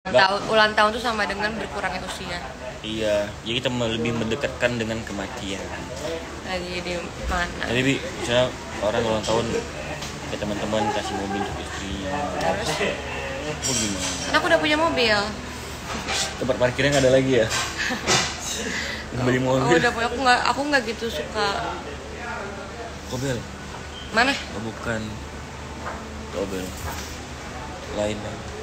Ulang tahun tuh sama dengan berkurangnya usia. Iya, jadi kita lebih mendekatkan dengan kematian. Lagi di mana? Jadi misalnya orang ulang tahun ke teman-teman kasih mobil untuk istrinya. Terus? Oh gimana? Kan aku udah punya mobil. Tempat parkirnya nggak ada lagi ya? Beli Oh, mobil. udah punya. Aku nggak gitu suka. Mobil? Mana? Oh, bukan. Mobil. Lain.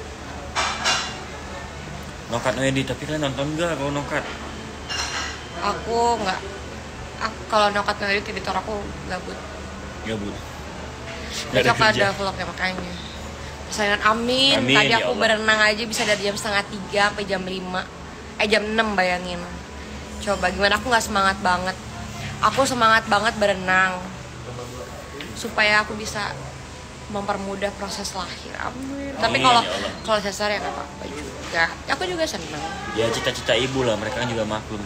Nokat Noedi, tapi kalian nonton nggak kalau nokat? Aku nggak. Aku kalau nokat dari editor aku gabut. Gabut. Besok ada vlognya makanya. Persaingan amin. Tadi ya aku Allah. berenang aja bisa dari jam 2:30 sampai jam 5. Jam 6 bayangin. Coba gimana, aku nggak semangat banget. Aku semangat banget berenang supaya aku bisa mempermudah proses lahir. Amin. Tapi Amin, kalau ya Allah. kalau sesar ya nggak apa-apa juga. Aku juga senang. Ya cita-cita ibu lah, mereka kan juga maklum.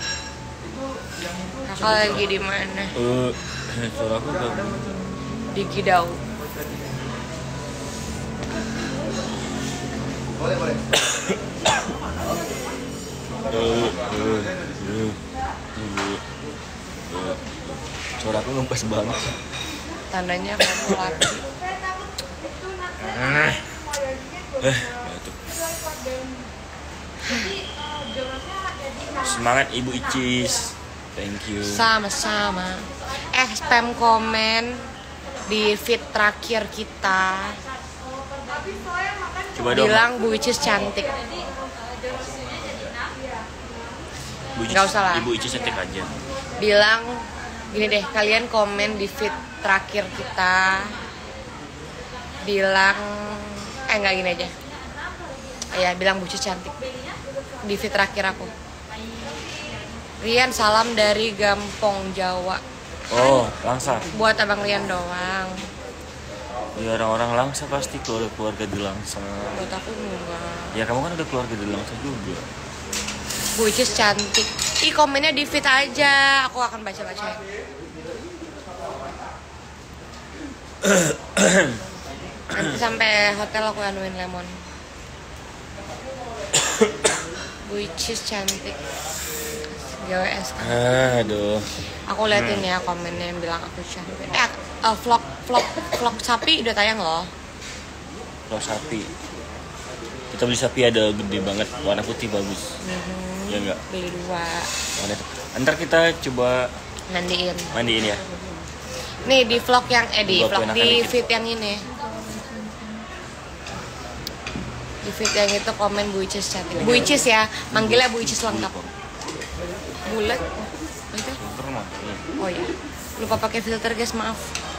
Kakak lagi di mana? Suara aku gak. Di Kidau. Boleh. Suara aku ngempas banget. Tandanya kamu laki. Batuk. Semangat Ibu Icis. Thank you. Sama-sama. Spam komen di feed terakhir kita. Coba dong. Bilang Bu Icis cantik. Ibu Icis, Nggak usah lah. Ibu Icis cantik aja. Bilang gini deh, kalian komen di feed terakhir kita. Bilang nggak gini aja. Ya, bilang Bu Icis cantik. Di feed terakhir aku. Rian, salam dari Gampong, Jawa. Oh, Langsa. Buat Abang Rian doang. Ya orang-orang Langsa pasti keluarga di Langsa. Buat aku enggak. Ya kamu kan udah keluarga di Langsa juga. Bu Icis cantik. Ih, komennya di feed aja. Aku akan baca-baca. Nanti sampai hotel aku anuin lemon. Bu Icis cantik. GWS kan. Aduh. Aku liatin ya komennya yang bilang aku cantik. Vlog sapi udah tayang loh. Kalau sapi. Kita beli sapi ada gede banget, warna putih bagus. Ya enggak? Beli 2. Ntar kita coba mandiin ya. Nih di vlog yang di Buat vlog kenakan di dikit. feed yang ini. Di feed yang itu komen Bu Icis cantik. Bu Icis ya, manggilnya Bu Icis lengkap. Bulat. Itu? Pernah. Oh iya. Lupa pakai filter guys, maaf.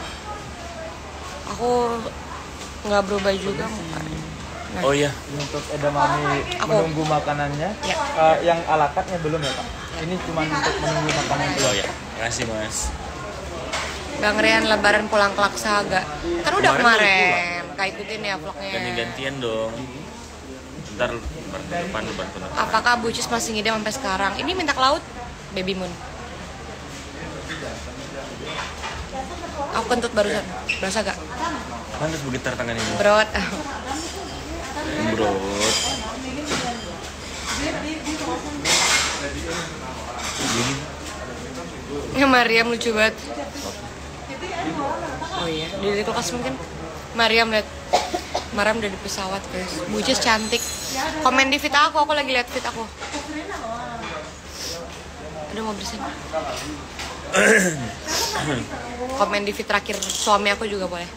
Aku nggak berubah juga mukanya. Nah, Oh iya. Untuk edamame Aku. menunggu makanannya, Ya. yang alakatnya belum ya Pak? Ini cuma untuk menunggu makanan Oh ya. Makasih Mas. Bang Rian lebaran pulang kelak saga. Kan udah Kemarin kemarin. Kayak ikutin ya vlognya. Ganti-gantian dong. Ntar depan. Apakah Bu Icis masih ngidam sampai sekarang? Ini minta ke laut, Baby Moon. Aku kentut barusan. Berasa gak? Pantas bergetar tangan ini. Brot. Bro. Ya Mariam lucu banget. Oh iya, di kulkas mungkin. Mariam lihat. Mariam udah di pesawat guys. Bu Icis cantik. Komen di feed aku lagi lihat feed aku. Aduh mau bersin. Komen di feed terakhir suami aku juga boleh.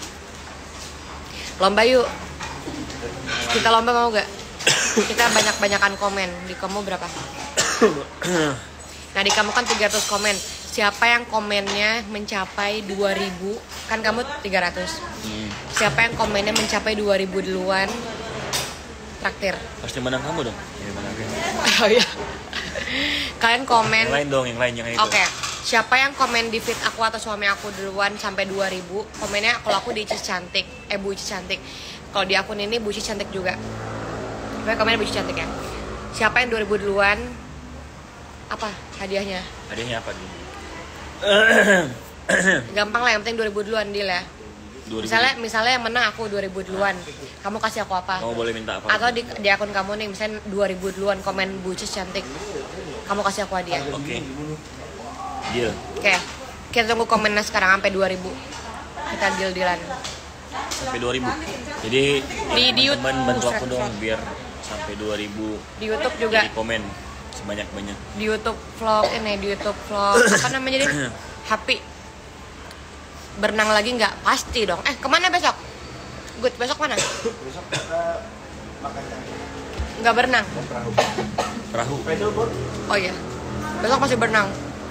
Lomba yuk. Kita lomba mau gak? Kita banyak-banyakan komen. Di kamu berapa? Nah di kamu kan 300 komen. Siapa yang komennya mencapai 2000, kan kamu 300. Siapa yang komennya mencapai 2000 duluan, traktir. Pasti menang kamu dong. Ya menang kamu. Oh iya. Kalian komen. Yang lain dong, yang lain jangan itu. Oke. Siapa yang komen di feed aku atau suami aku duluan sampai 2000, komennya kalau aku di Icis cantik. Bu Icis cantik. Kalau di akun ini Bu Icis cantik juga. Pokoknya komennya Bu Icis cantik ya. Siapa yang 2000 duluan? Apa hadiahnya? Hadiahnya apa dulu? Gampang lah, yang penting 2000 duluan deal ya. Misalnya yang menang aku 2000 duluan. Kamu kasih aku apa? Kamu boleh minta apa? Atau di akun kamu nih misalnya 2000 duluan komen bucis cantik. Kamu kasih aku hadiah. Oke. Deal. Oke. Kita tunggu komennya sekarang sampai 2000. Kita deal-dealan. Sampai 2000. Jadi Di YouTube. teman bantu aku dong biar sampai 2000. Di YouTube juga. Jadi komen sebanyak-banyak. Di YouTube vlog apa namanya jadi? Happy. Berenang lagi nggak? Pasti dong. Kemana besok? Good, besok mana? Besok kita makan Nggak berenang. Perahu. Oh iya. Besok masih berenang.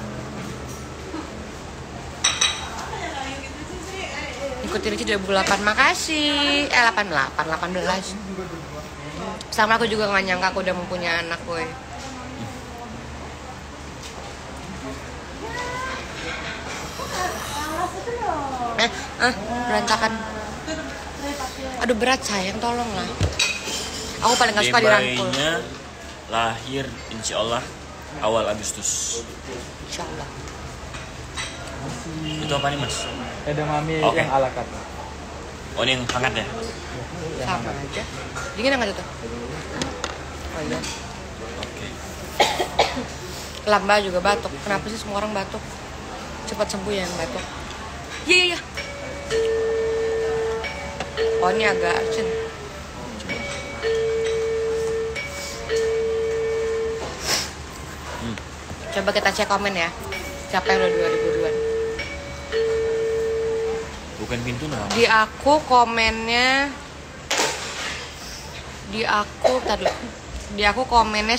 Ikuti Ricci 2008. Makasih. 18. Sama aku juga nggak nyangka aku udah mempunyai anak, boy. Berantakan. Aduh berat sayang, tolonglah. Aku paling gak suka dirangkul. Bayinya lahir insya Allah awal Agustus. Insya Allah. Itu apa nih mas? edamame Oke. yang ala carte. Oh ini yang hangat ya? Sama aja. Dingin nggak tuh? Oh iya. Oke. Lamba juga batuk. Kenapa sih semua orang batuk? Cepat sembuh ya yang batuk. Iya. Oh ini agak urgent. Coba kita cek komen ya. Siapa yang udah 2000 duluan? Bukan pintu nah. Di aku komennya Di aku komennya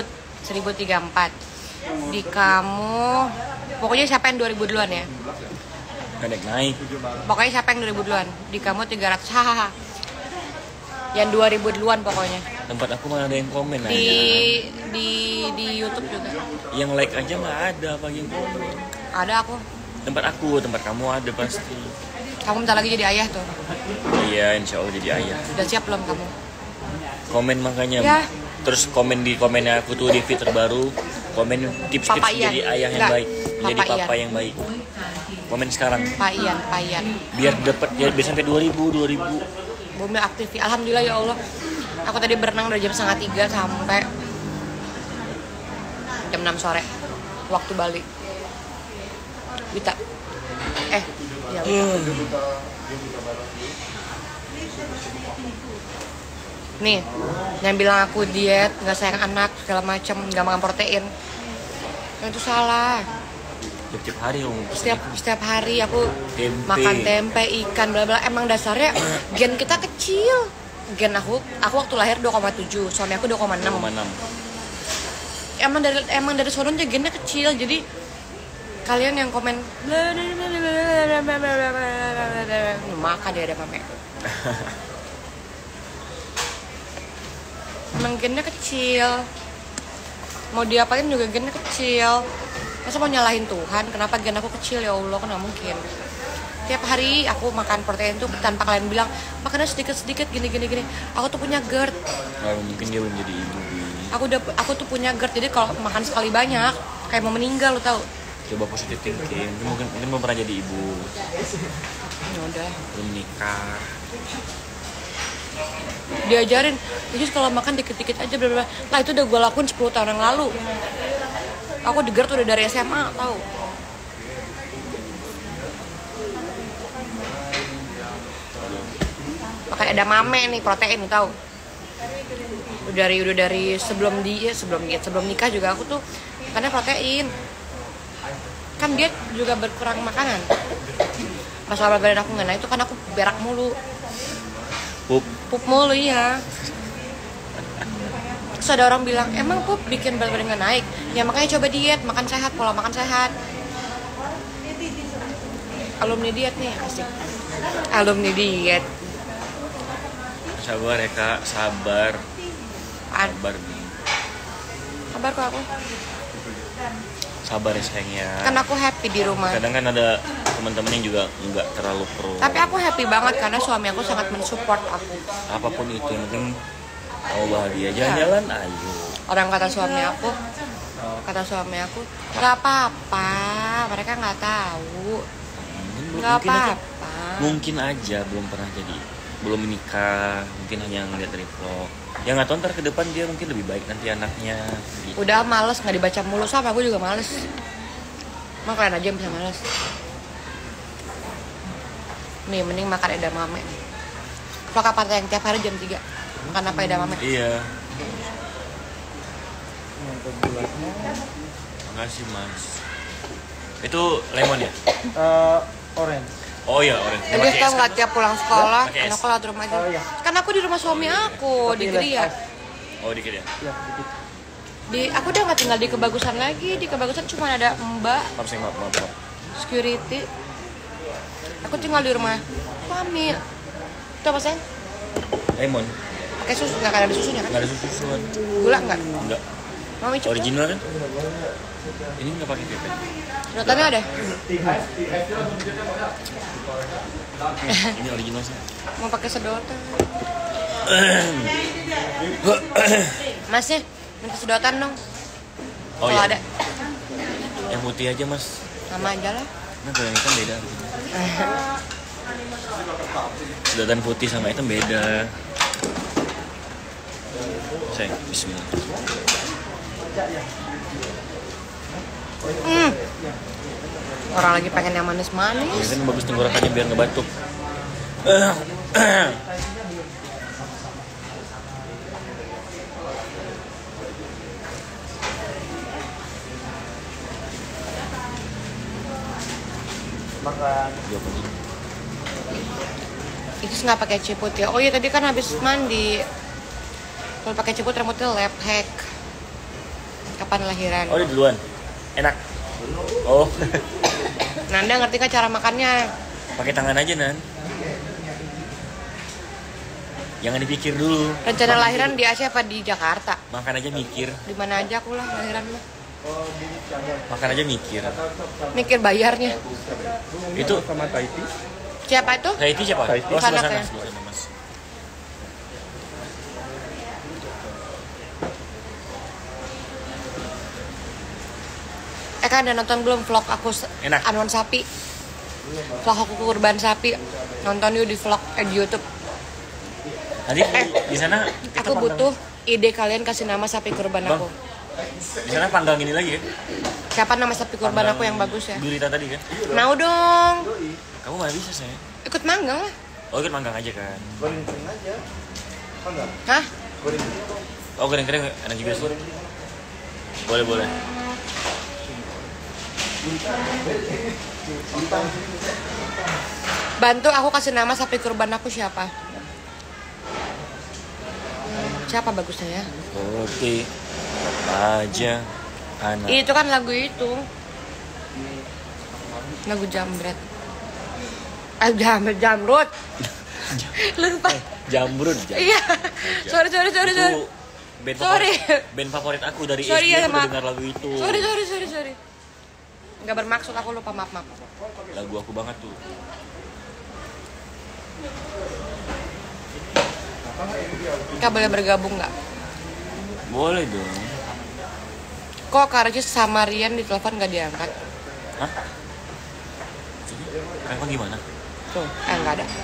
1034. Di kamu pokoknya siapa yang 2000 duluan ya? Kadek naik. Pokoknya siapa yang 2000 duluan? Di kamu 300. Hahaha. Yang 2000 duluan pokoknya. Tempat aku mana ada yang komen aja. Di YouTube juga. Yang like aja nggak ada pagi yang komen. Ada aku. Tempat kamu ada pasti. Kamu bentar lagi jadi ayah tuh. Iya, insya Allah jadi ayah. Udah siap belum kamu? Komen makanya. Ya. Terus komen di komennya aku tuh di feed terbaru. Komen tips-tips Papa Ian. jadi ayah yang Enggak. baik, menjadi Papa papa Ian. yang baik. Komen sekarang. Pak Ian. Biar dapat ya biar sampai 2000. Bumi aktif. Alhamdulillah ya Allah. Aku tadi berenang dari jam 2:30 sampai jam 6 sore. Waktu Bali. Wita. Ya Wita. Nih, yang bilang aku diet, nggak sayang anak, segala macam, nggak makan protein. Itu salah. Tiap hari om. Setiap hari aku Tempe. makan tempe, ikan, bla bla. Emang dasarnya gen kita kecil. Gen aku waktu lahir 2,7, suami aku 2,6. 2,6. Emang dari sononya gennya kecil. Jadi kalian yang komen makan dia ada mame. Emang gennya kecil. Mau diapain juga gennya kecil. Masa mau nyalahin Tuhan? Kenapa gen aku kecil ya Allah? Kan gak mungkin. Tiap hari aku makan protein tuh tanpa kalian bilang makannya sedikit-sedikit gini. Aku tuh punya GERD. Mungkin dia belum jadi ibu. Aku tuh punya GERD. Jadi kalau makan sekali banyak kayak mau meninggal, lo tau. Coba positive thinking. Mungkin belum pernah jadi ibu. Ya udah. Belum nikah. Diajarin, jadi kalau makan dikit-dikit aja bla bla. Lah itu udah gue lakuin 10 tahun yang lalu. Aku di GERD udah dari SMA, tahu. Pakai ada mame nih protein, tahu. Udah dari sebelum nikah juga aku tuh karena protein. Kan diet juga berkurang makanan. Masalah badan aku nggak naik itu kan aku berak mulu. Pup mulu ya. Terus ada orang bilang, emang pup bikin berat badan gak naik? Ya makanya coba diet, makan sehat, pola makan sehat. Alumni diet nih, asik. Alumni diet. Sabar ya kak, sabar. Sabar nih. Kabar kok aku. Sabar ya sayangnya. Kan aku happy di rumah. Kadang kan ada teman-teman yang juga nggak terlalu pro. Tapi aku happy banget karena suami aku sangat mensupport aku. Apapun itu yang penting kamu bahagia. Jalan-jalan ayo. Orang kata suami aku, nggak apa-apa, mereka nggak tahu, nggak Mungkin aja apa-apa. Mungkin aja belum pernah jadi, belum menikah, mungkin hanya ngeliat dari vlog. Ya nggak tahu ntar ke depan dia mungkin lebih baik nanti anaknya. Gitu. Udah males nggak dibaca mulu, sama aku juga males. Emang kalian aja yang bisa males. Nih mending makan edamame. Vlog apa yang tiap hari jam 3? Makan apa edamame? Iya. Ini untuk bulatnya. Makasih mas. Itu lemon ya? Orange. Oh iya orange. Jadi tau nggak tiap pulang sekolah, Pakai es. aku lewat rumah aja. Oh, iya. Kan aku di rumah suami aku di Tapi Gria. less ice. Oh dikit ya? Ya, dikit. Aku udah nggak tinggal di Kebagusan lagi. Di Kebagusan cuma ada Mbak Maaf sih maaf. security. Aku tinggal di rumah suami. Itu apa sayang? Lemon. Pakai susu nggak ada susunya kan? Nggak ada susuan. Gula nggak? Enggak. Mau icip? Original kan? Ini nggak pakai pipet. Sedotannya ada? Ini original sih. Mau pakai sedotan? Masih minta sedotan dong. Oh Kalau iya. ada. Yang putih aja mas. Sama aja lah. Nah kalau yang hitam beda. Sedotan putih sama hitam beda. Sayang, bismillah. Orang lagi pengen yang Ya manis-manis. kan bagus tenggorokannya biar nggak batuk. Makan. Itu nggak pakai ciput ya? Oh iya tadi kan habis mandi. Kalau pakai ciput rambutnya lap hack. Kapan lahiran? Oh, dia duluan. Enak. Oh, Nanda ngerti kan cara makannya? pakai tangan aja Nan. Jangan dipikir dulu. Rencana lahiran di Aceh apa di Jakarta? Makan aja mikir. Di mana aja aku lah lahiran mah. Makan aja mikir. Mikir bayarnya. Itu sama Tahiti. Siapa itu? Tahiti siapa? Tahiti. Oh, sebelah Sana, sana, ya? sebelah sana, Mas. Kan udah nonton belum vlog aku Enak. anuan sapi? Vlog aku kurban sapi. Nonton yuk di vlog di YouTube. Nanti di sana Aku butuh ide kalian kasih nama sapi kurban Bang. aku. di sana panggang ini lagi ya. Siapa nama sapi kurban aku yang bagus ya? Gurita tadi kan. Mau dong. Kamu mana bisa saya? Ikut manggang lah. Oh, ikut manggang aja kan. Goreng kering aja. Apa enggak? Hah? Goreng kering. Oh, kering-kering enak juga sih. Boleh. Bantu aku kasih nama sapi kurban aku siapa? Siapa bagusnya ya? Oke. Aja anak. Itu kan lagu itu. Lagu Jambret. Jamrut. Lupa. Jamrud. Iya. Sorry. Itu band Sorry. band favorit aku dari Sorry SD ya, aku udah maaf. dengar lagu itu. Sorry. Nggak bermaksud, aku lupa, maaf. Lagu aku banget tuh. Kak boleh bergabung nggak? Boleh dong. Kok Kak Regis sama Rian di telepon nggak diangkat? Hah? Kenapa gimana? Tuh, nggak ada.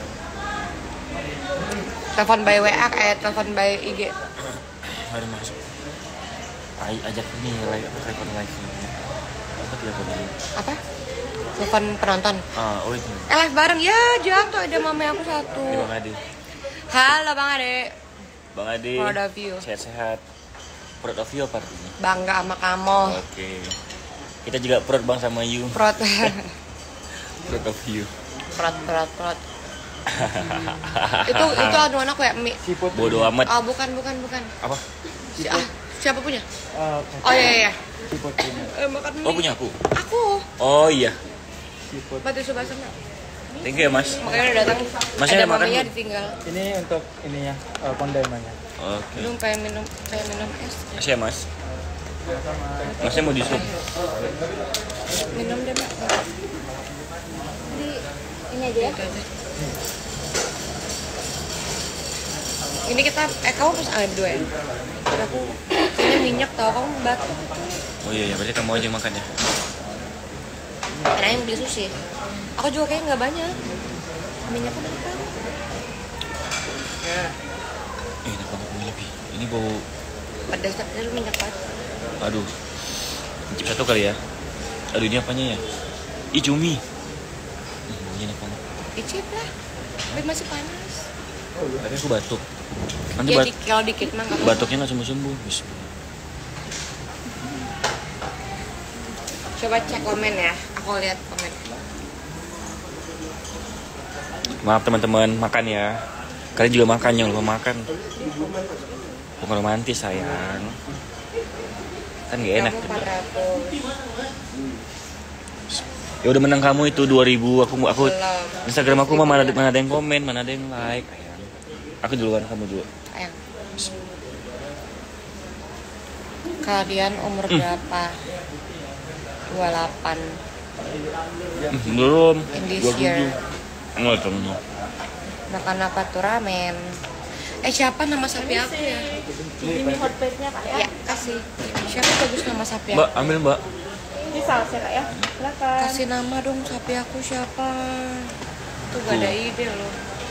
Telepon by WA, telepon by IG. Ada masuk. Ajak ini record live. Apa telepon dulu? Apa? Telepon penonton. Oh itu. Live bareng ya, jatuh ada mama aku satu. Ini Bang Ade. Halo Bang Ade. Bang Ade. Proud of you. Sehat-sehat. Proud of you apa artinya? Bangga sama kamu. Oke. Kita juga proud bang sama you. Proud. Proud of you. Proud. itu aduan aku ya, Mi. Siput. Bodoh amat. Oh, bukan. Apa? Siapa punya? Uh, Oh iya. Siput punya. Makan mie. Oh punya aku. Aku. Oh iya. Siput. Batu Subasana. Thank you ya mas. Makanya udah datang. Masnya ada makan maminya belum? ditinggal. Ini untuk ininya kondemannya. Oke. Belum pengen minum es. Masih ya mas. Masnya mau di sup? Minum deh, Mbak. Ini aja ya. Itu aja. Ini kita kamu pas berdua ya? Aku ini minyak tau, kamu batuk. Oh iya, berarti kamu aja yang makan ya. Karena yang beli sushi. Aku juga kayaknya nggak banyak. Minyaknya berapa? Ya. Enak banget mie lebih. Ini bau. Pedas tapi lu minyak banget. Aduh. Cip satu kali ya. Aduh ini apanya ya? Ih cumi. Baunya enak banget. Icip lah. Tapi masih panas. Tapi aku batuk. Nanti Ya, kalau dikit mah nggak apa-apa. batuknya nggak sembuh-sembuh. Coba cek komen ya. Aku lihat komen. Maaf teman-teman, makan ya. Kalian juga makan, jangan lupa makan. Bukan romantis sayang. Kan gak enak. Kamu 400. Ya udah menang kamu itu 2000. Aku Belum. Instagram aku mah mana ada yang komen, mana ada yang like. Ayang. Aku duluan, kamu dulu. Ayang. Kalian umur berapa? 28. Belum. In this year. Enggak temen. Makan apa tuh? Ramen. Siapa nama sapi aku ya? Ini hot plate-nya Kak ya. Ya, kasih. Siapa bagus nama sapi aku? Mbak, ambil mbak. Ini sausnya Kak ya. Silakan. Kasih nama dong sapi aku siapa? Tuh gak ada ide loh.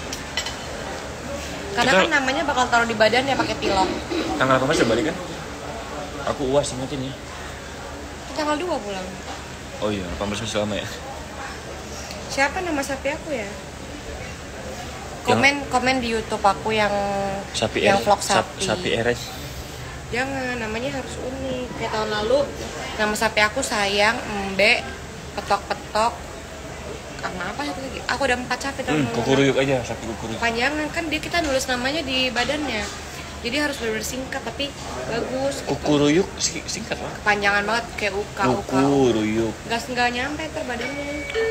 Karena Kita- kan namanya bakal taruh di badan ya pakai pilok. Tanggal apa masih balik kan? Aku uas ingetin ya. Tanggal 2 pulang. Oh iya, 18 masih lama ya. Siapa nama sapi aku ya? Komen di YouTube aku yang Sapi yang R. vlog sapi. Sapi RS. Jangan, namanya harus unik. Kayak tahun lalu nama sapi aku Sayang, Embe, Petok-petok. Karena apa satu lagi? Aku ada 4 sapi tahun lalu. Kukuruyuk aja, sapi kukuruyuk. Panjangan kan dia kita nulis namanya di badannya. Jadi harus benar-benar singkat tapi bagus. Gitu. Kukuruyuk singkat lah. Panjangan banget kayak uka. Kukuruyuk. Nggak nyampe ter badannya.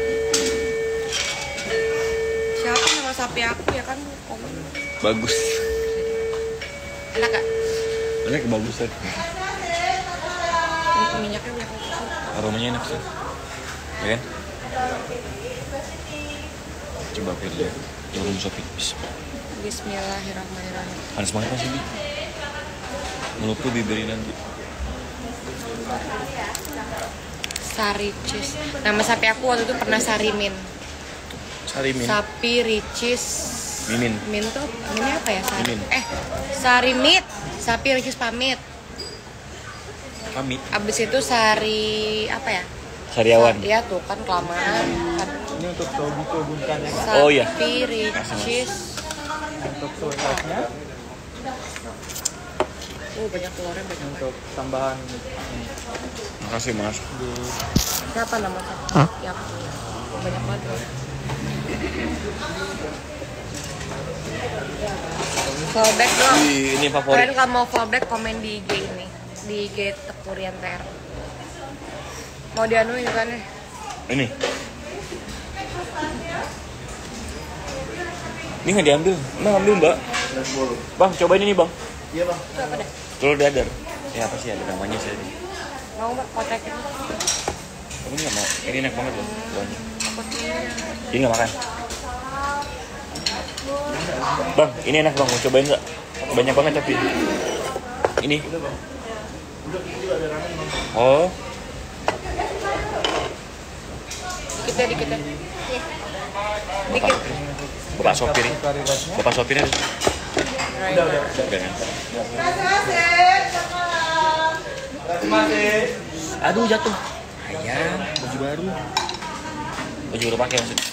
Siapa nama sapi aku ya kan komen. Bagus. Enak gak? Enak kebagusan. Minyaknya berapa? Aromanya enak sih. Ya kan? Coba pilih ya. Jangan sapi. Bismillahirrahmanirrahim. Panas banget masih Bi. Mulutku bibirin nanti. Sari cheese. Nama sapi aku waktu itu pernah Sarimin. Sarimin. Sapi ricis. Mimin. Min tuh ini apa ya? Mimin. Sarimit. Sapi ricis pamit. Kami. Abis itu sari apa ya? Sariawan. Iya tuh kan kelamaan. Ini untuk bunkannya, Sapi Oh, iya. ricis. untuk sosisnya, Banyak telurnya banyak. untuk tambahan ini. Makasih mas. Siapa nama sapi? Ya, banyak banget. Loh. Fallback dong. Ini Kalian favorit. kalau mau fallback komen di IG ini, di IG Tekurian TR. Mau dianuin kan ya? Ini. Ini nggak diambil. Bang ambil mbak. Bang cobain ini bang. Iya bang. Itu apa deh? Telur dadar. Ya apa sih ada namanya sih. Mau mbak kotekin? Kamu nggak mau? Ini enak banget loh. Telurnya. Aku tuh. Ini nggak makan. Bang, ini enak bang. Mau cobain nggak? Banyak banget tapi. Ini. Oh, Dikit ya, dikit ya. Dikit. bapak sopir. Kari rasnya. Bapak sopirnya. Udah. Udah kan? Masih. Aduh jatuh. Ayam, baju baru. Baju baru pakai maksudnya.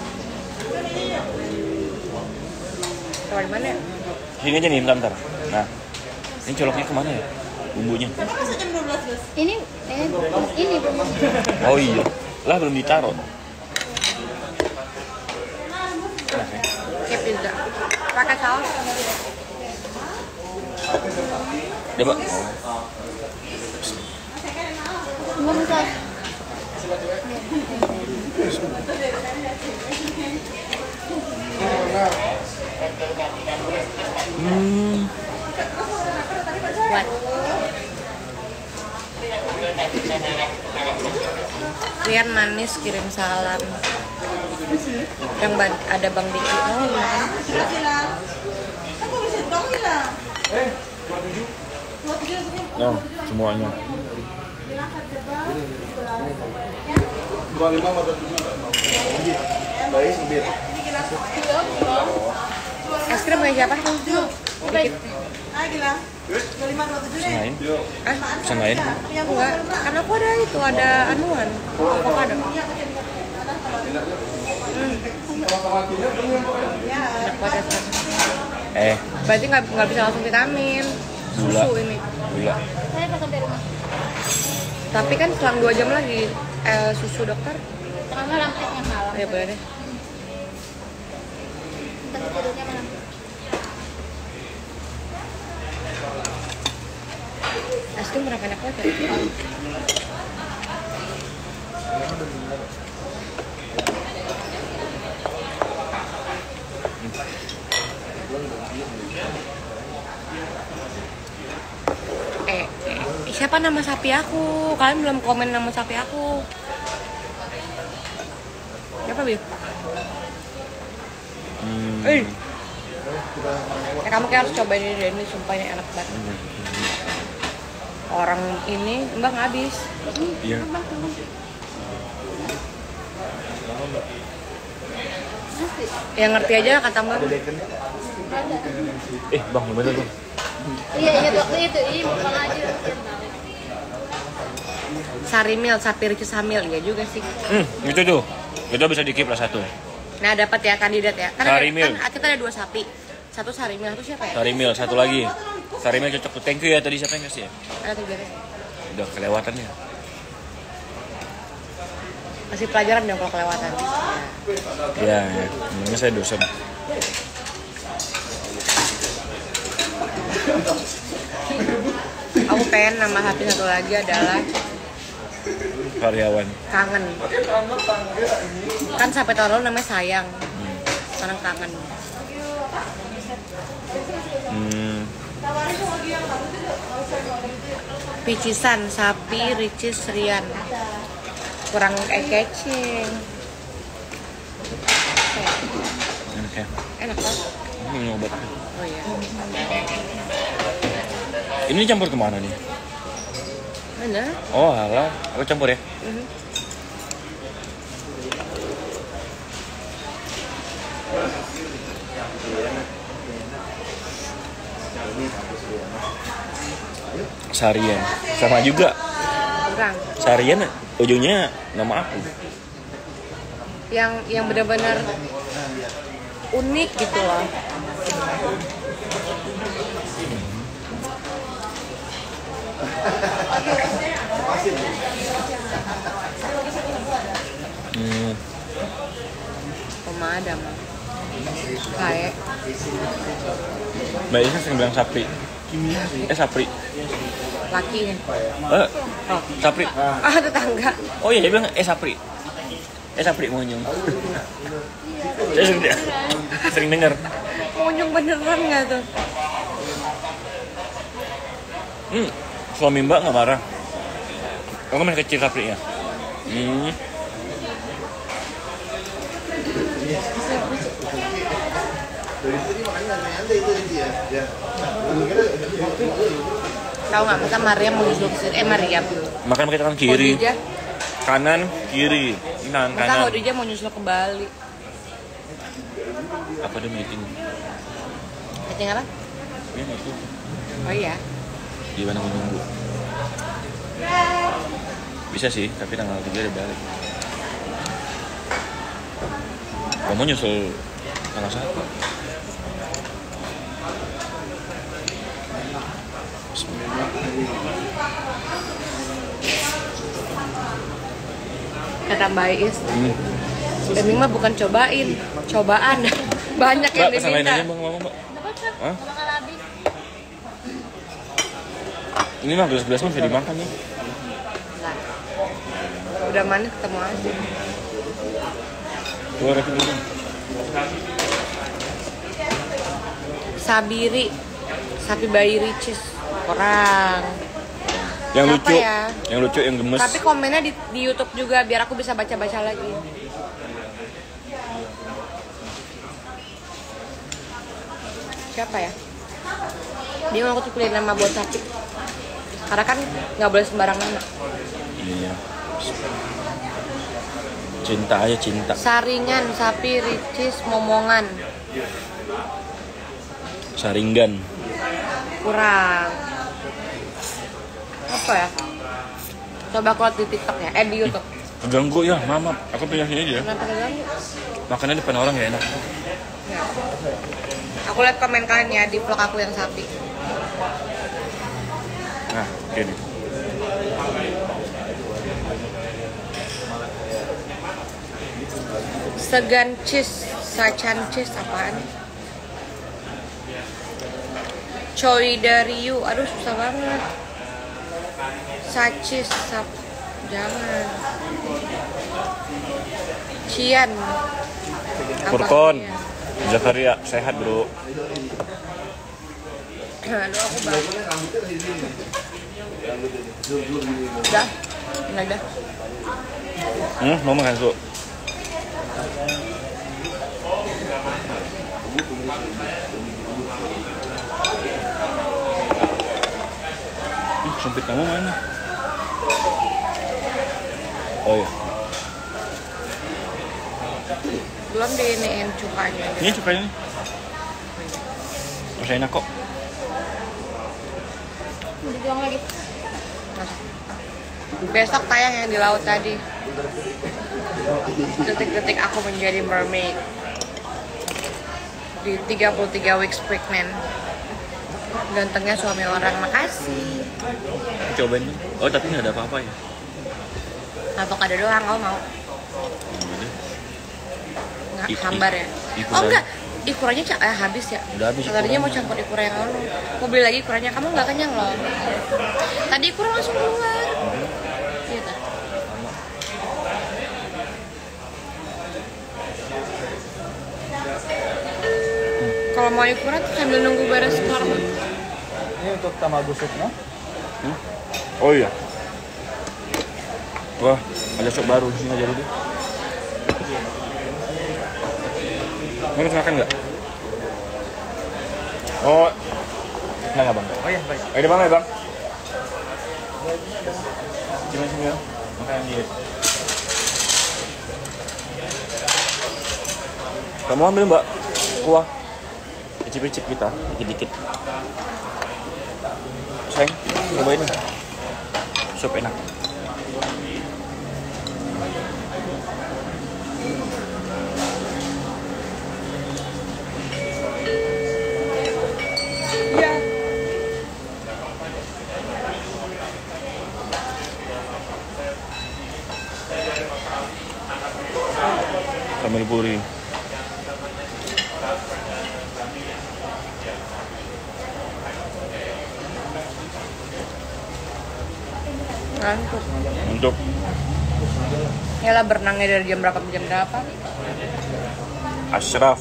Coba di mana ya? Sini aja nih, bentar. Nah, ini coloknya kemana ya? Bumbunya. Ini belum. Oh iya, lah belum ditaruh. Kayak pizza. Pakai saus. Udah, Mbak. Belum sos. Buat. Rian manis kirim salam. Yang ada Bang Diki. Oh, iya. Nah, semuanya. 25 atau 7. Baik, sibir. Es krim kayak siapa? Dikit. Pesan lain? Hah? Pesan lain? Enggak, karena aku ada itu, ada anuan avocado. Enak banget es krim. Berarti nggak bisa langsung vitamin. Gula. Susu ini. Gula. Saya pesan dari rumah. Tapi kan selang 2 jam lagi susu dokter. Tengah malam yang malam. Ya boleh deh. Ntar tidurnya malam. Es krim berapa enak banget ya? Siapa nama sapi aku? Kalian belum komen nama sapi aku. Siapa, Bil? Kamu kayak harus cobain ini sumpah ini enak banget. Orang ini Mbak nggak habis. Iya. Yang ngerti aja kata Mbak. Bang, gimana bang? Iya, ingat waktu itu. Iya, bukan aja. Sarimil, sapi ricis hamil, ya juga sih. Itu tuh. Itu bisa di-keep lah satu. Nah dapat ya kandidat ya. Sarimil. Kan kita ada 2 sapi. Satu sarimil, satu siapa ya? Sarimil, satu lagi. Sarimil cocok tuh. Thank you ya, tadi siapa yang kasih ya? Ada 3 deh. Udah kelewatan ya. Masih pelajaran dong kalau kelewatan. Iya, namanya saya dosen. Aku pengen nama sapi satu lagi adalah Karyawan. Kangen. Kan sampai tahun lalu namanya Sayang. Sekarang Kangen. Picisan, sapi, ricis, rian. Kurang kecing. Enak ya. Enak banget. Ini obat. Oh iya. Ini campur kemana nih? Mana? Oh alah, aku campur ya. Sarian, sama juga. Kurang. Sarian ujungnya nama aku. Yang benar-benar unik gitu loh. Pemadam. Kayak Mbak Isa sering bilang sapri. Sapri. lakinya. Oh, sapri. Tetangga. Oh iya, dia bilang sapri. Sapri monyong. Saya sering dengar. Monyong beneran nggak tuh? Suami Mbak nggak marah. Kamu masih kecil sapri ya? Tahu nggak, masa Mariam mau nyusul ke sini? Mariam. Makan pakai tangan kiri. Khadijah. Kanan, kiri. Tangan Masa kanan. Khadijah mau nyusul ke Bali. Apa dia meeting? Meeting apa? Ini itu. Oh iya. Gimana menunggu? Bisa sih, tapi tanggal 3 udah balik. Kamu nyusul tanggal 1? Kata Mbak Is. Ini mah bukan cobain, cobaan. Banyak yang Mbak, pesan lain diminta. aja Bang, mau Mbak. Hah? Bakal habis. Ini mah gelas-gelas mah bisa dimakan nih. Nah, udah manis ketemu aja. Dua review dulu. Sabiri, sapi bayi ricis. Kurang. Yang Siapa lucu, ya? yang lucu, yang gemes. Tapi komennya di YouTube juga biar aku bisa baca-baca lagi. Siapa ya? Dia mau aku tuh pilih nama buat sapi. Karena kan nggak boleh sembarang nama. Iya. Cinta aja cinta. Saringan, sapi, ricis, momongan. Saringan. Kurang. Apa ya? Coba aku lihat di TikTok ya, di YouTube. Ganggu ya, mama. Aku pilih sini aja. Kenapa keganggu? Makannya depan orang ya enak. Ya. Aku lihat komen kalian ya di vlog aku yang sapi. Nah, gini. Segan cheese, sacan cheese apaan? Choi dari you, aduh susah banget. Sacis, jangan. Cian. Apa Furkon. Cian? Zakaria sehat bro. Aduh aku banget. Udah, udah. Mau makan su? Sempit kamu mana? Oh iya. Belum diiniin cukanya. Ini cukanya nih. Masih enak kok. Dijuang lagi. Besok tayang yang di laut tadi. Detik-detik aku menjadi mermaid. Di 33 weeks pregnant. Gantengnya suami orang, makasih. Cobain nih. Oh tapi nggak ada apa-apa ya? Avocado doang, kamu mau? Nggak, hambar ya? Ikura. Oh enggak, ikurannya habis ya? Udah habis Tadinya ikurannya. mau campur ikura yang lalu. Mau beli lagi ikurannya, kamu nggak kenyang loh. Tadi ikura langsung keluar. Iya tak? Kalau mau ikura tuh sambil nunggu beres keluar. Ini untuk tamago soupnya. Oh iya. Wah, ada sop baru di sini aja dulu. Mau makan nggak? Oh, nggak bang. Oh iya, baik. Ada bang ya bang? Cuma sini ya. Makan dia. Kamu ambil mbak kuah. Icip-icip kita, dikit-dikit. Sayang, cobain nih. Sup enak. Iya. Sambil puri. Ngantuk. Untuk Yalah berenangnya dari jam berapa ke jam berapa? Ashraf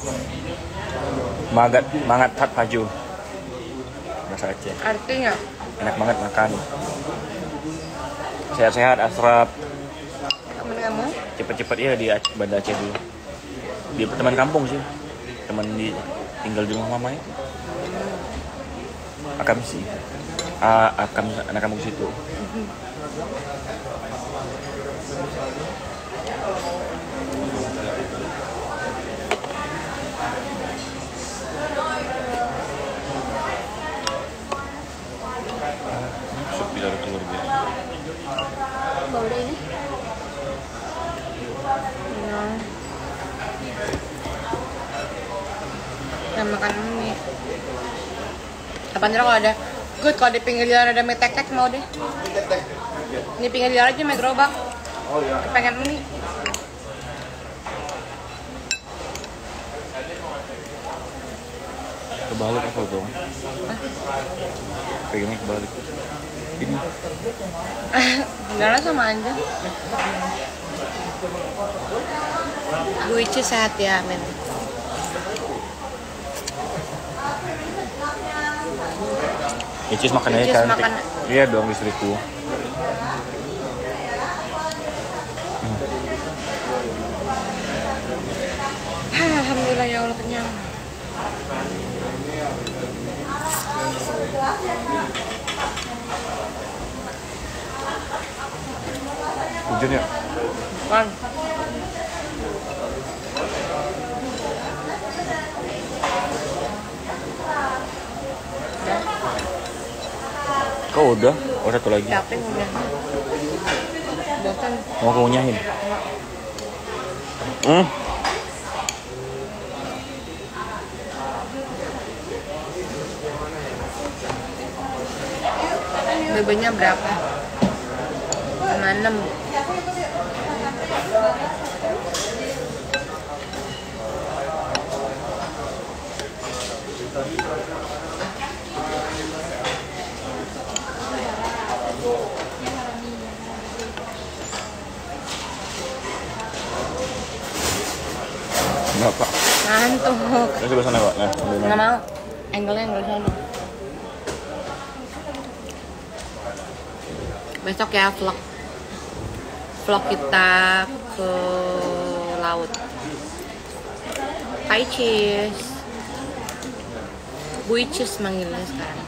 Mangat Hat Paju. Bahasa Aceh. Artinya Enak banget makan. Sehat-sehat Ashraf. temen kamu? Cepet-cepet ya di Banda Aceh dulu. Dia teman kampung sih. Teman di tinggal di rumah mama itu. Akam sih. Akam anak kampung situ. Sup bilar telur biasa. Bau deh ini. Yang makan mie. Kapan kalau ada good, kalau di pinggir jalan ada mie tek-tek mau deh. Ini pinggir jalan aja mie gerobak. Oh iya. Pengen mie. Kebalik apa dong? Pegangnya kebalik. Ini Enggak sama aja. Bu Ici sehat ya, men. Icis makan aja Icis cantik. makan. Iya dong istriku. Alhamdulillah ya Allah kenyang. Hujan ya? Kan. Kau udah? Oh, satu lagi. Capek udah. Bosan. Mau aku ngunyahin. BB-nya berapa? 6. Berapa? Ngantuk. Ini sebelah sana, Pak. Nah, ambil Nggak mana? mau. Angle-nya sana. Besok ya vlog. Vlog kita ke laut. Hi cheese. Bu Icis manggilnya sekarang.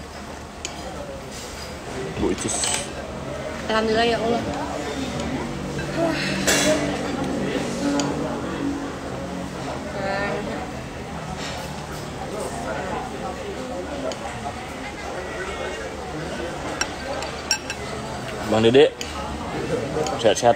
Bu Icis. Alhamdulillah ya Allah. Bang Dede. Sehat-sehat.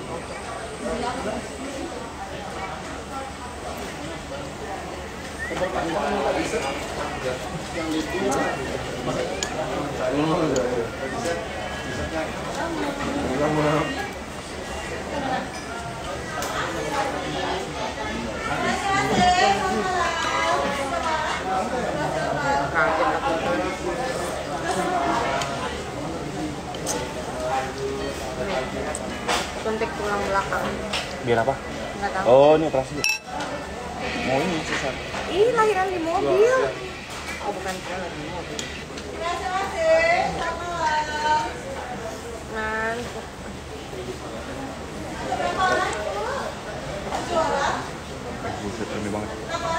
Suntik tulang belakang. Biar apa? Nggak tahu. Oh, ini operasi. Mau ini susah. Ih, lahiran di mobil. Oh, bukan lagi di mobil. Ngantuk. Buset, rame banget.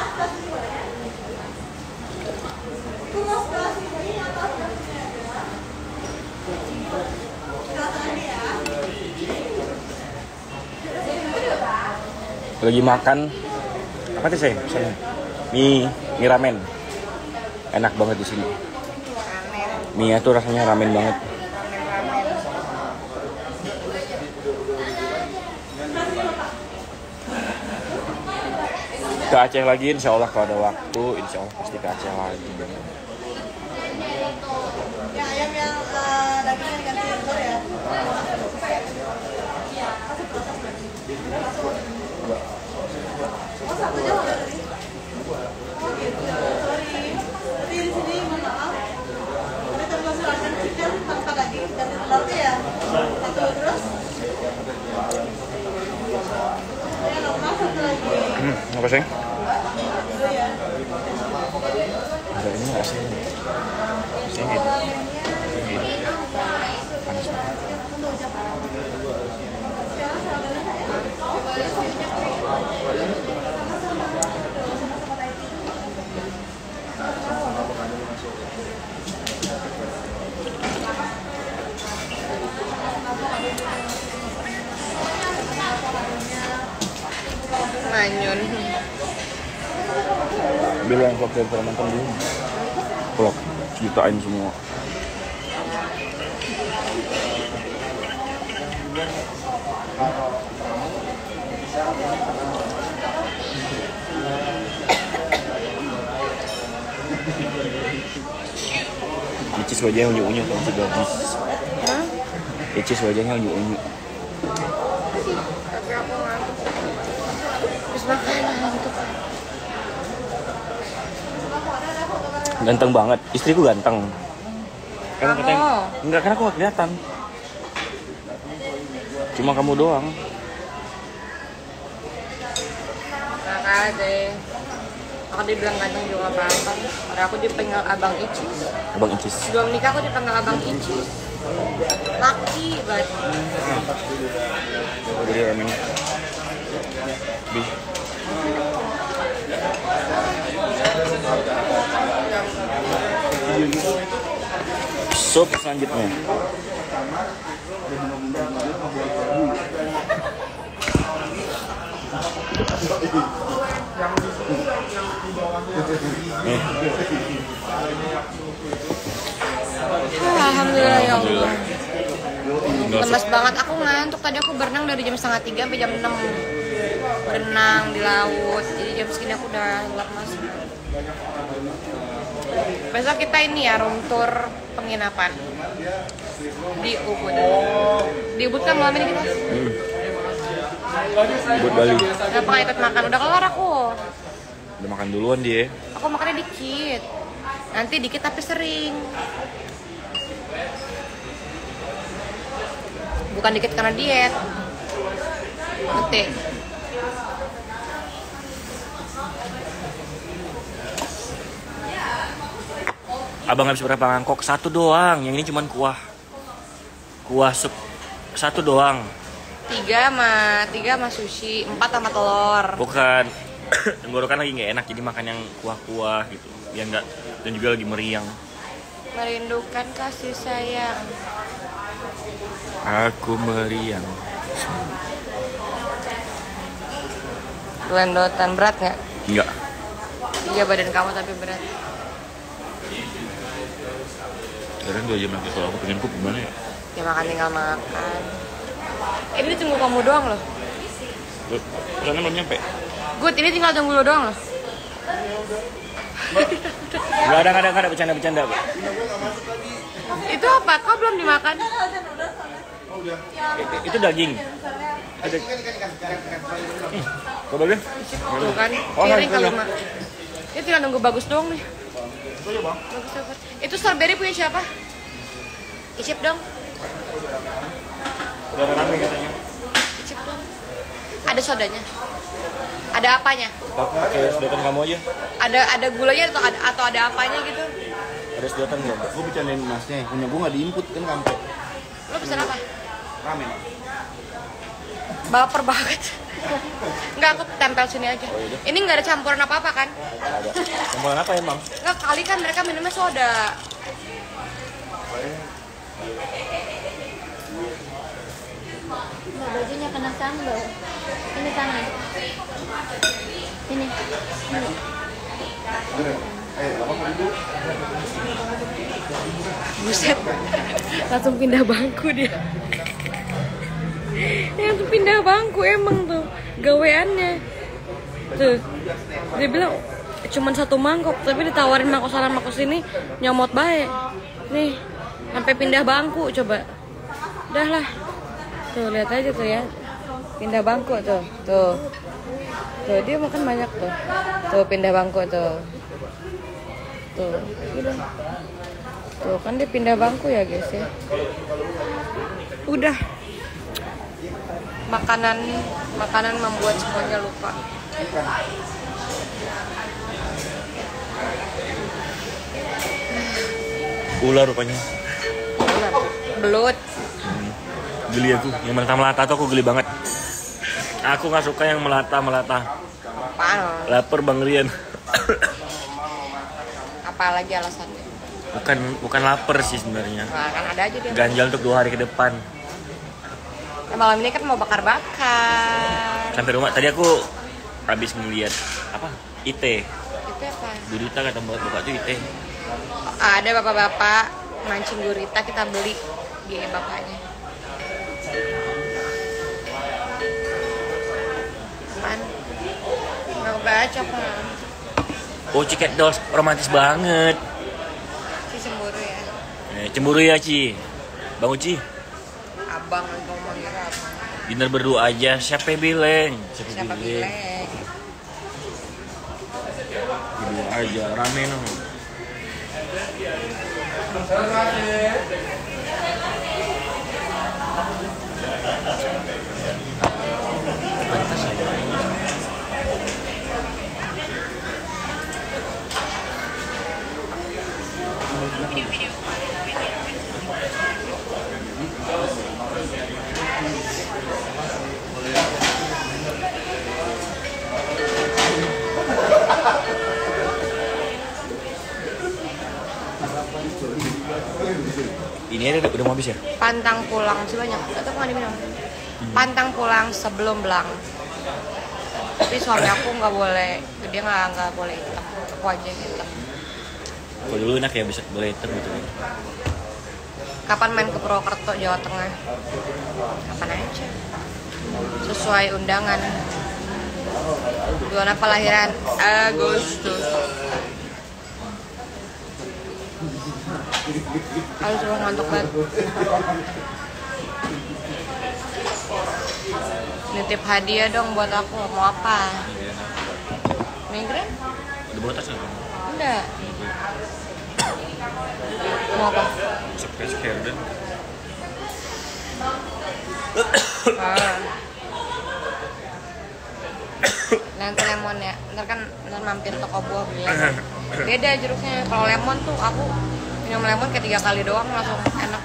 Lagi makan apa sih saya? Pesannya mie ramen. Enak banget di sini. Mie tuh rasanya ramen banget. Ke Aceh lagi, insya Allah kalau ada waktu, insya Allah pasti ke Aceh lagi. Ya, ayam yang dagingnya diganti telur ya. Oh, satu aja udah tadi. Oh gitu, sorry. Tapi di sini mohon maaf. Tadi terus silakan chicken tanpa daging ganti telurnya ya. Satu terus. Ya, normal satu lagi. Apa sih? Dulu ya. Ada ini nggak sih? Sini. Panas banget. Manyun. Bilang vlog dari Kalimantan dulu. Vlog ceritain semua. Icis wajahnya unyu-unyu kalau si gadis. Icis wajahnya unyu-unyu. Tapi aku ngantuk. Terus makan ngantuk. Ganteng banget, istriku ganteng. Karena Kamu. katanya, enggak, karena aku gak kelihatan. Cuma kamu doang. Makasih. Aku dibilang ganteng juga apa-apa. Karena aku dipanggil Abang Icis. Abang Icis. Sebelum nikah aku dipanggil Abang Icis. Laki banget. Jadi ramen. Bi. Sup selanjutnya. Nih. Alhamdulillah ya Allah. Nggak Lemes banget, aku ngantuk. Tadi aku berenang dari jam 2:30 sampai jam 6. Berenang di laut. Jadi jam segini aku udah lemas. Besok kita ini ya, room tour penginapan di Ubud. Di Ubud kan malam ini kita. buat Bali. Kenapa nggak ikut makan? Udah keluar aku. Udah makan duluan dia. Aku makannya dikit. Nanti dikit tapi sering. Bukan dikit karena diet. Ngerti? Abang habis berapa mangkok? 1 doang. Yang ini cuman kuah. Kuah sup 1 doang. 3 sama sushi, 4 sama telur. Bukan. Tenggorokan lagi nggak enak, jadi makan yang kuah-kuah gitu. Biar nggak, dan juga lagi meriang. Merindukan kasih sayang. Aku meriang. Gelendotan berat nggak? Enggak. Iya badan kamu tapi berat. Sekarang 2 jam lagi, kalau aku pengen kup gimana ya? Ya makan tinggal makan. Ini tunggu kamu doang loh. Karena belum nyampe. Good, ini tinggal tunggu lo doang loh. Nggak ada bercanda-bercanda. Itu apa? Kau belum dimakan? Itu daging. Coba deh. Tuh kan, Oh, piring nah, kali itu mak. Ini tinggal nunggu bagus doang nih. Bagus banget. Itu strawberry punya siapa? Icip dong. Udah rame katanya. Icip dong. Ada sodanya. Ada apanya? Pakai sedotan kamu aja. Ada gulanya atau ada apanya gitu? Ada sedotan nggak? Gue bercandain masnya, punya gue nggak diinput kan kampret. Lo pesan apa? Ramen. Baper banget. Enggak, aku tempel sini aja. Ini nggak ada campuran apa-apa kan? Ada. Campuran apa emang? Enggak, kali kan mereka minumnya soda. Mbak, bajunya kena sambal. Ini tangan. Ini. Buset. Langsung pindah bangku dia. Langsung pindah bangku emang tuh gaweannya. Tuh. Dia bilang cuman 1 mangkok, tapi ditawarin mangkok sana mangkok sini nyomot baik. Nih, sampai pindah bangku coba. Udah lah. Tuh lihat aja tuh ya. Pindah bangku tuh. Tuh. Tuh dia makan banyak tuh. Tuh pindah bangku tuh. Tuh. Udah. Tuh kan dia pindah bangku ya guys ya. Udah. Makanan membuat semuanya lupa. Ular rupanya. Belut. Geli aku. Yang melata-melata tuh aku geli banget. Aku nggak suka yang melata-melata. Apaan? Lapar Bang Rian. Apalagi alasannya? Bukan lapar sih sebenarnya. Nah, kan ada aja dia. Ganjal untuk 2 hari ke depan. Malam ini kan mau bakar-bakar. Sampai rumah tadi aku habis ngeliat apa? IT. Itu apa? Gurita kata bapak tuh IT. Ada bapak-bapak mancing gurita, kita beli di bapaknya. Apaan? Nggak baca kan? Oh, Ciket Dolls romantis banget. Si cemburu ya. Cemburu ya, Ci. Bang Uci. Abang engkau mengira apa? Dinner berdua aja. Siapa bilang? Siapa bilang? Berdua aja, rame no. Ini ada udah mau habis ya? Pantang pulang sih banyak. Atau nggak dibilang? Pantang pulang sebelum belang. Tapi suami aku nggak boleh, dia nggak boleh hitam. Aku aja yang hitam. Kalau dulu enak ya bisa boleh hitam gitu. kapan main ke Purwokerto, Jawa Tengah. Kapan aja. Sesuai undangan. Bulan apa lahiran? Agustus. Aduh, suruh ngantuk banget. Nitip hadiah dong buat aku. Mau apa? Migrain? Udah bawa tas nggak? Enggak. Mau apa? Surprise garden. Nanti lemon ya. Ntar mampir toko buah beli lemon. Beda jeruknya. Kalau lemon tuh aku minum lemon kayak 3 kali doang langsung enak.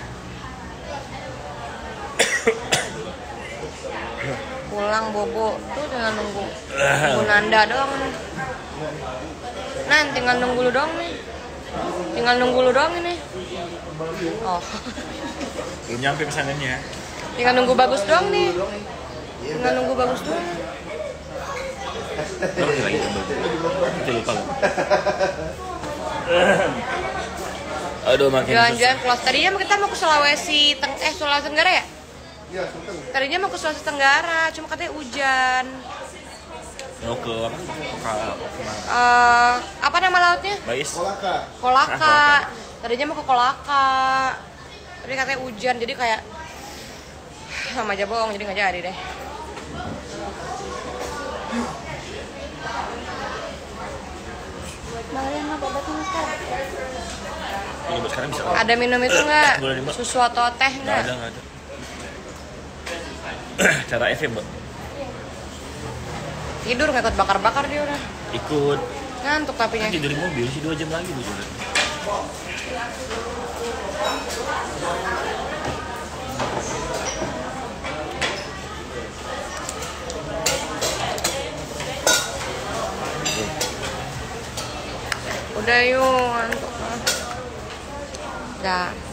Pulang bobo tuh tinggal nunggu Nanda doang nih. Nah, tinggal nunggu lu doang nih. Tinggal nunggu lu doang ini. Oh. Belum nyampe pesanannya. Tinggal nunggu bagus doang nih. Tinggal nunggu bagus doang. Lagi itu lupa. Aduh makin Jalan-jalan kelas. Tadinya kita mau ke Sulawesi Tenggara ya? Iya, Sultan. Tadinya mau ke Sulawesi Tenggara, cuma katanya hujan. mau ke apa? Apa nama lautnya? Bais. Kolaka. Kolaka. Tadinya mau ke Kolaka. Tapi katanya hujan, jadi kayak sama aja bohong, jadi nggak jadi deh. Bang apa obatnya sekarang? Ini buat sekarang bisa. Ada minum itu nggak? Boleh, Mbak. Susu atau teh Nggak nggak? ada. Cara FM, Mbak. Tidur nggak ikut bakar-bakar dia udah. Ikut. Ngantuk tapinya. Tidur di mobil sih 2 jam lagi Bu. Udah yuk, ngantuk. Dah.